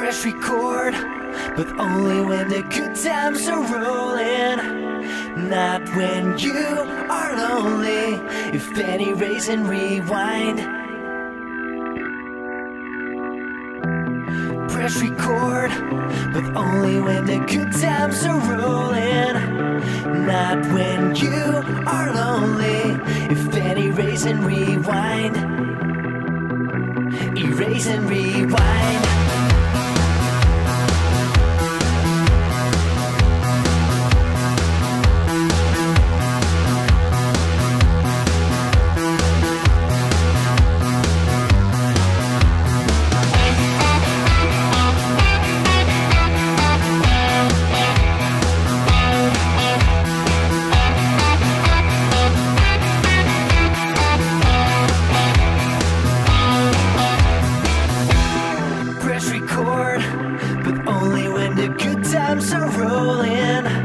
Press record, but only when the good times are rolling. Not when you are lonely. If any, raise and rewind. Press record, but only when the good times are rolling. Not when you are lonely. If any, raise and rewind. Erase and rewind. Press record, but only when the good times are rolling.